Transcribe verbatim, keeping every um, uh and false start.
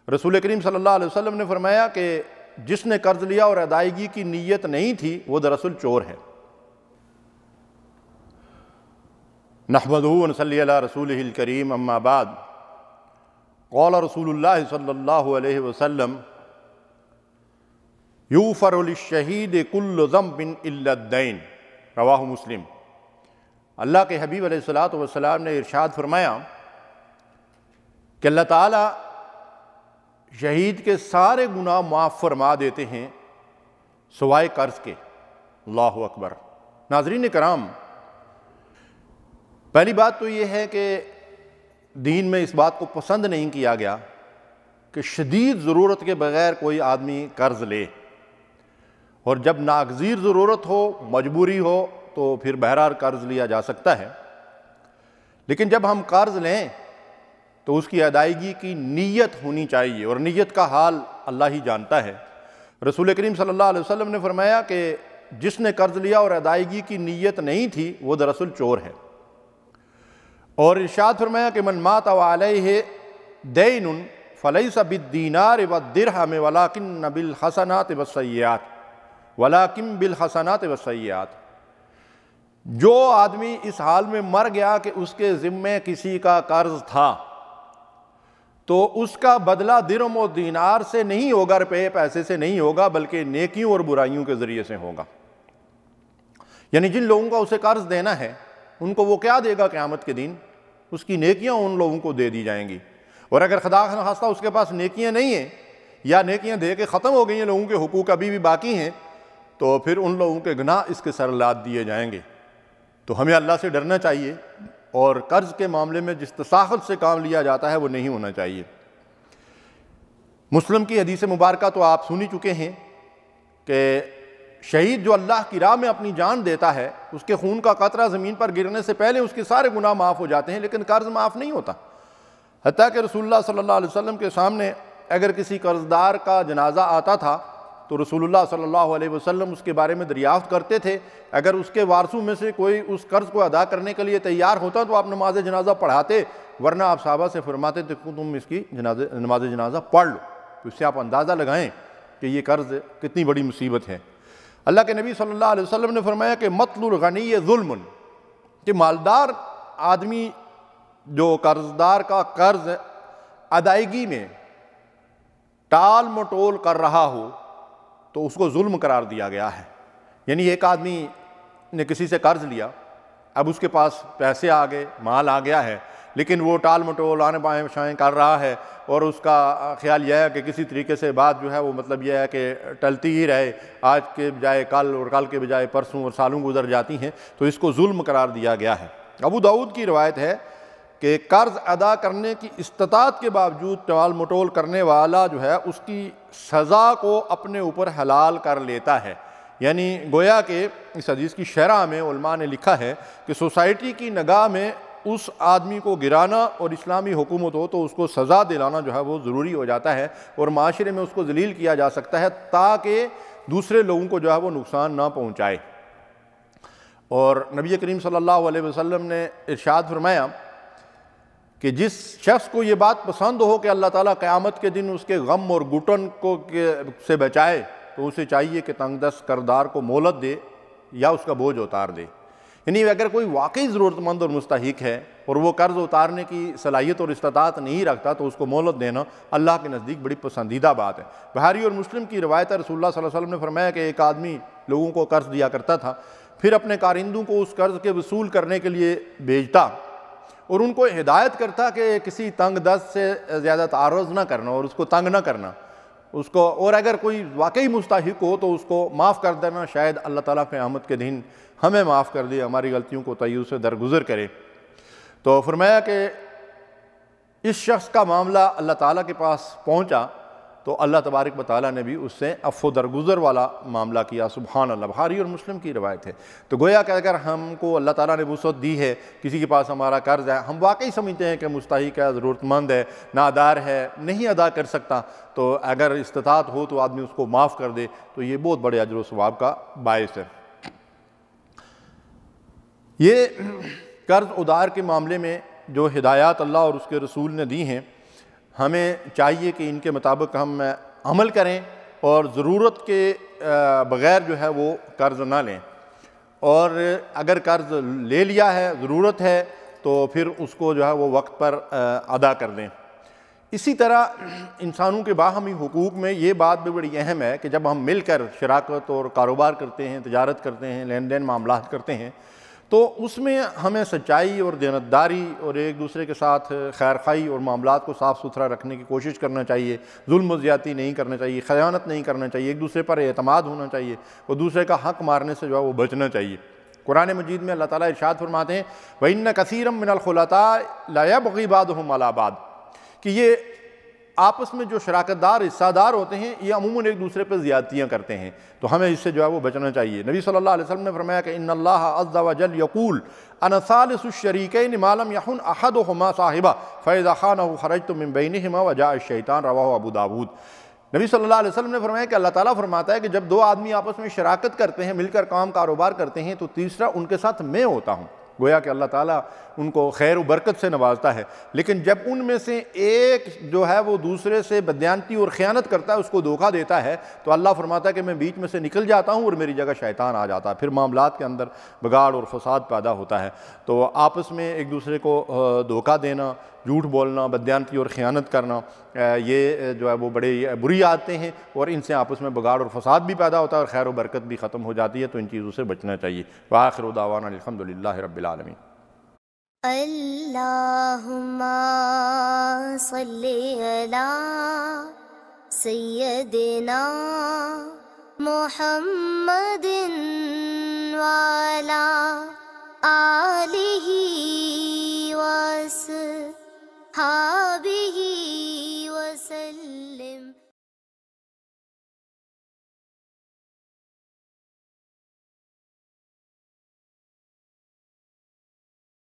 رسول کریم صلی اللہ علیہ وسلم نے فرمایا کہ جس نے قرض لیا اور ادائیگی کی نیت نہیں تھی وہ دراصل چور ہے۔ نحمدہ و نصلی علی رسولہ الکریم، اما بعد، قال رسول اللہ صلی اللہ علیہ وسلم یغفر للشہید کل ذنب الا الدین، رواہ مسلم۔ اللہ کے حبیب علیہ الصلوۃ والسلام نے ارشاد فرمایا کہ اللہ تعالیٰ شہید کے سارے گناہ معاف فرما دیتے ہیں سوائے قرض کے۔ اللہ اکبر۔ ناظرین کرام، پہلی بات تو یہ ہے کہ دین میں اس بات کو پسند نہیں کیا گیا کہ شدید ضرورت کے بغیر کوئی آدمی قرض لے، اور جب ناگزیر ضرورت ہو، مجبوری ہو، تو پھر بہرحال قرض لیا جا سکتا ہے۔ لیکن جب ہم قرض لیں تو اس کی ادائیگی کی نیت ہونی چاہیے، اور نیت کا حال اللہ ہی جانتا ہے۔ رسول کریم صلی اللہ علیہ وسلم نے فرمایا کہ جس نے قرض لیا اور ادائیگی کی نیت نہیں تھی وہ دراصل چور ہے، اور ارشاد فرمایا کہ من مات وعلیہ دین فلیس بالدینار والدرہم ولکن بالحسنات والسیئات ولکن بالحسنات والسیئات۔ جو آدمی اس حال میں مر گیا کہ اس کے ذمے کسی کا قرض تھا، تو اس کا بدلہ درہم و دینار سے نہیں ہوگا، روپے پیسے سے نہیں ہوگا، بلکہ نیکیوں اور برائیوں کے ذریعے سے ہوگا۔ یعنی جن لوگوں کا اسے قرض دینا ہے ان کو وہ کیا دے گا قیامت کے دن؟ اس کی نیکیاں ان لوگوں کو دے دی جائیں گی۔ اور اگر خدا نخواستہ اس کے پاس نیکیاں نہیں ہیں، یا نیکیاں دے کے ختم ہو گئی ہیں، لوگوں کے حقوق ابھی بھی باقی ہیں، تو پھر ان لوگوں کے گناہ اس کے سر لاد دیے جائیں گے۔ تو ہمیں اللہ سے ڈرنا چاہیے، اور قرض کے معاملے میں جس تساہل سے کام لیا جاتا ہے وہ نہیں ہونا چاہیے۔ مسلم کی حدیث مبارکہ تو آپ سن ہی چکے ہیں کہ شہید جو اللہ کی راہ میں اپنی جان دیتا ہے، اس کے خون کا قطرہ زمین پر گرنے سے پہلے اس کے سارے گناہ معاف ہو جاتے ہیں، لیکن قرض معاف نہیں ہوتا۔ حتیٰ کہ رسول اللہ صلی اللہ علیہ وسلم کے سامنے اگر کسی قرضدار کا جنازہ آتا تھا تو رسول اللہ صلی اللہ علیہ وسلم اس کے بارے میں دریافت کرتے تھے۔ اگر اس کے وارثوں میں سے کوئی اس قرض کو ادا کرنے کے لیے تیار ہوتا تو آپ نماز جنازہ پڑھاتے، ورنہ آپ صحابہ سے فرماتے تھے کہ تم اس کی نماز جنازہ پڑھ لو۔ تو اس سے آپ اندازہ لگائیں کہ یہ قرض کتنی بڑی مصیبت ہے۔ اللہ کے نبی صلی اللہ علیہ وسلم نے فرمایا کہ مطل الغنی ظلم، کہ مالدار آدمی جو قرضدار کا قرض ادائیگی میں ٹال مٹول کر رہا ہو تو اس کو ظلم قرار دیا گیا ہے۔ یعنی ایک آدمی نے کسی سے قرض لیا، اب اس کے پاس پیسے آ گئے، مال آ گیا ہے، لیکن وہ ٹال مٹول آنے بائیں شائیں کر رہا ہے، اور اس کا خیال یہ ہے کہ کسی طریقے سے بات جو ہے وہ مطلب یہ ہے کہ ٹلتی ہی رہے، آج کے بجائے کل اور کل کے بجائے پرسوں، اور سالوں گزر جاتی ہیں، تو اس کو ظلم قرار دیا گیا ہے۔ ابو داؤد کی روایت ہے کہ قرض ادا کرنے کی استطاعت کے باوجود ٹال مٹول کرنے والا جو ہے اس کی سزا کو اپنے اوپر حلال کر لیتا ہے۔ یعنی گویا کہ اس حدیث کی شرح میں علماء نے لکھا ہے کہ سوسائٹی کی نگاہ میں اس آدمی کو گرانا، اور اسلامی حکومت ہو تو اس کو سزا دلانا جو ہے وہ ضروری ہو جاتا ہے، اور معاشرے میں اس کو ذلیل کیا جا سکتا ہے تاکہ دوسرے لوگوں کو جو ہے وہ نقصان نہ پہنچائے۔ اور نبی کریم صلی اللہ علیہ وسلم نے ارشاد فرمایا کہ جس شخص کو یہ بات پسند ہو کہ اللہ تعالیٰ قیامت کے دن اس کے غم اور گھٹن کو سے بچائے، تو اسے چاہیے کہ تنگ دست کردار کو مہلت دے یا اس کا بوجھ اتار دے۔ یعنی اگر کوئی واقعی ضرورت مند اور مستحق ہے اور وہ قرض اتارنے کی صلاحیت اور استطاعت نہیں رکھتا تو اس کو مہلت دینا اللہ کے نزدیک بڑی پسندیدہ بات ہے۔ بخاری اور مسلم کی روایت ہے، رسول اللہ صلی اللہ علیہ وسلم نے فرمایا کہ ایک آدمی لوگوں کو قرض دیا کرتا تھا، پھر اپنے کارندوں کو اس قرض کے وصول کرنے کے لیے بھیجتا اور ان کو ہدایت کرتا کہ کسی تنگ دست سے زیادہ تعرض نہ کرنا اور اس کو تنگ نہ کرنا اس کو، اور اگر کوئی واقعی مستحق ہو تو اس کو معاف کر دینا، شاید اللہ تعالیٰ قیامت کے دن ہمیں معاف کر دے، ہماری غلطیوں کو طیب سے درگزر کرے۔ تو فرمایا کہ اس شخص کا معاملہ اللہ تعالیٰ کے پاس پہنچا تو اللہ تبارک و تعالیٰ نے بھی اس سے عفو درگزر والا معاملہ کیا۔ سبحان اللہ، بخاری اور مسلم کی روایت ہے۔ تو گویا کہ اگر ہم کو اللہ تعالیٰ نے وسعت دی ہے، کسی کے پاس ہمارا قرض ہے، ہم واقعی سمجھتے ہیں کہ مستحق ہے، ضرورت مند ہے، نادار ہے، نہیں ادا کر سکتا، تو اگر استطاعت ہو تو آدمی اس کو معاف کر دے تو یہ بہت بڑے اجر و ثواب کا باعث ہے۔ یہ قرض ادار کے معاملے میں جو ہدایات اللہ اور اس کے رسول نے دی ہیں، ہمیں چاہیے کہ ان کے مطابق ہم عمل کریں اور ضرورت کے بغیر جو ہے وہ قرض نہ لیں، اور اگر قرض لے لیا ہے، ضرورت ہے، تو پھر اس کو جو ہے وہ وقت پر ادا کر دیں۔ اسی طرح انسانوں کے باہمی حقوق میں یہ بات بھی بڑی اہم ہے کہ جب ہم مل کر شراکت اور کاروبار کرتے ہیں، تجارت کرتے ہیں، لین دین معاملات کرتے ہیں، تو اس میں ہمیں سچائی اور دیانتداری اور ایک دوسرے کے ساتھ خیر خواہی اور معاملات کو صاف ستھرا رکھنے کی کوشش کرنا چاہیے، ظلم و زیادتی نہیں کرنا چاہیے، خیانت نہیں کرنا چاہیے، ایک دوسرے پر اعتماد ہونا چاہیے، اور دوسرے کا حق مارنے سے جو ہے وہ بچنا چاہیے۔ قرآن مجید میں اللہ تعالیٰ ارشاد فرماتے ہیں وَإِنَّ كَثِيرًا مِّنَ الْخُلَطَاءِ لَيَبْغِي بَعْضُهُمْ عَلَىٰ بَعْضٍ، کہ یہ آپس میں جو شراکت دار حصہ دار ہوتے ہیں یہ عموماً ایک دوسرے پہ زیادتیاں کرتے ہیں، تو ہمیں اس سے جو ہے وہ بچنا چاہیے۔ نبی صلی اللہ علیہ وسلم نے فرمایا کہ ان اللہ عز وجل یقول انا ثالث الشریکین ما لم یخن احدہما صاحبہ فاذا خانہ خرجت من بینہما وجاء الشیطان، رواہ ابو داود۔ نبی صلی اللہ علیہ وسلم نے فرمایا کہ اللہ تعالیٰ فرماتا ہے کہ جب دو آدمی آپس میں شراکت کرتے ہیں، مل کر کام کاروبار کرتے ہیں، تو تیسرا ان کے ساتھ میں ہوتا ہوں۔ گویا کہ اللہ تعالیٰ ان کو خیر و برکت سے نوازتا ہے، لیکن جب ان میں سے ایک جو ہے وہ دوسرے سے بددیانتی اور خیانت کرتا ہے، اس کو دھوکہ دیتا ہے، تو اللہ فرماتا ہے کہ میں بیچ میں سے نکل جاتا ہوں اور میری جگہ شیطان آ جاتا ہے، پھر معاملات کے اندر بگاڑ اور فساد پیدا ہوتا ہے۔ تو آپس میں ایک دوسرے کو دھوکہ دینا، جھوٹ بولنا، بددیانتی اور خیانت کرنا، یہ جو ہے وہ بڑے بری عادتیں ہیں، اور ان سے آپس میں بگاڑ اور فساد بھی پیدا ہوتا ہے اور خیر و برکت بھی ختم ہو جاتی ہے، تو ان چیزوں سے بچنا چاہیے۔ وآخر دعوانا الحمدللہ رب العالمین۔ اللہم صلی علی سیدنا محمد وعلی